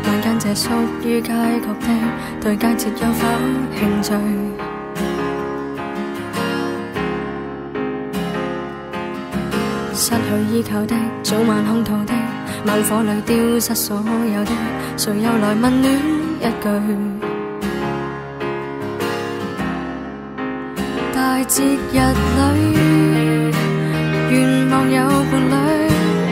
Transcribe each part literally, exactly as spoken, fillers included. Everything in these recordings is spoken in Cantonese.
晚間這屬於街角的，對佳節有否興趣？失去依靠的，早晚空肚的，猛火裏丟失所有的，誰又來問戀一句？大節日裏，願望有伴侶，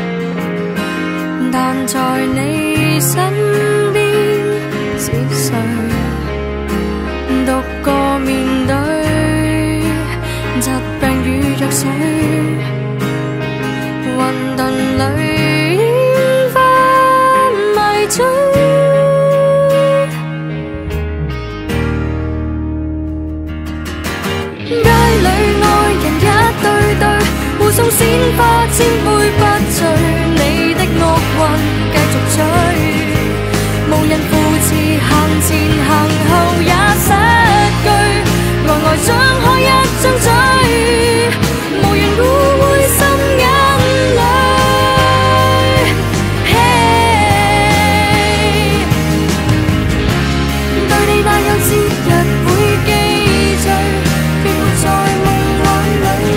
但在你身邊是誰？獨個面對疾病與藥水，混沌裏煙花迷醉。街裏愛人一對對，互送鮮花，千杯不醉。你的惡運繼續追，無人扶持，行前行後也失據。呆呆張開一張嘴，無緣故會滲眼淚。Hey， 對你那有節日會記聚，別活在夢幻裏。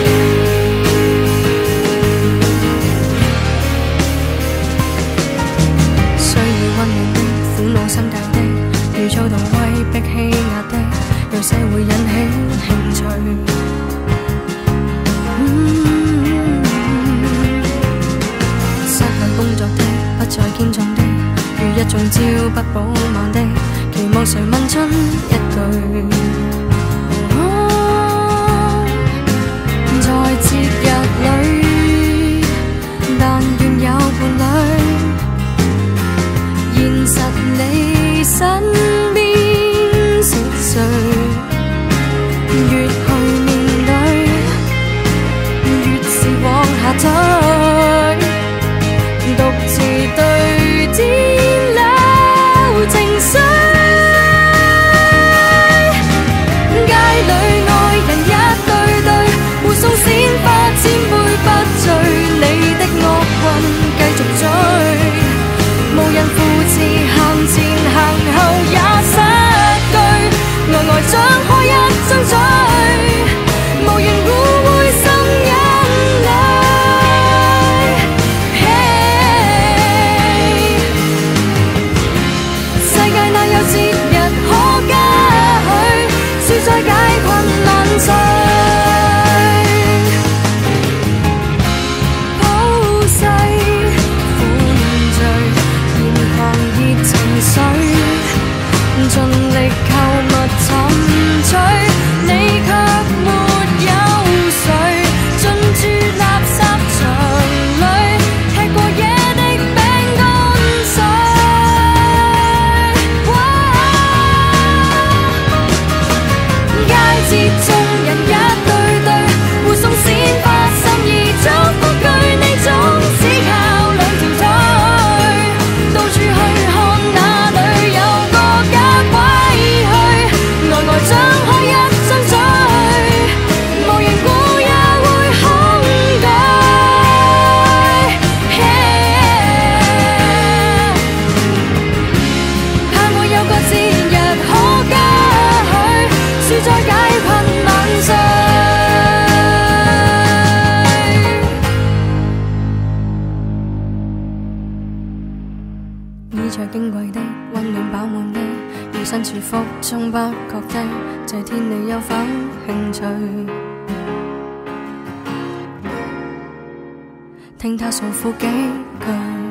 需要溫暖的，苦惱心計的，如躁動威逼欺壓的，有些會引起興趣。嗯、失去工作的，不再堅壯的，如一中招不保晚的，期望誰問出一句。哦、在節日裏，但願有伴侶，現實你身邊是誰？越去面對，越是往下退，獨自對天留情緒。街裏愛人一對對，互送鮮花，千杯不醉。你的惡運繼續追，無人扶持，行前行後也失據。呆呆張開一張嘴，無緣故會滲眼淚。Hey， 世界哪有節日可嘉許，輸在解困難睡。普世歡聚，燃狂熱情緒，盡力購物沉醉，你卻沒有誰。進駐垃圾場裏，吃過夜的餅乾碎。佳節眾人一對對，互送鮮花，心意祝福句，你總只靠兩條腿，到處去看哪裏有個家歸去。呆呆張開一張嘴，無緣故也會恐懼。盼會有個節日可嘉許，輸在解困萬歲。衣着矜貴的，溫暖飽滿的，要身處福中不覺的，這天你有否興趣？聽他訴苦幾句。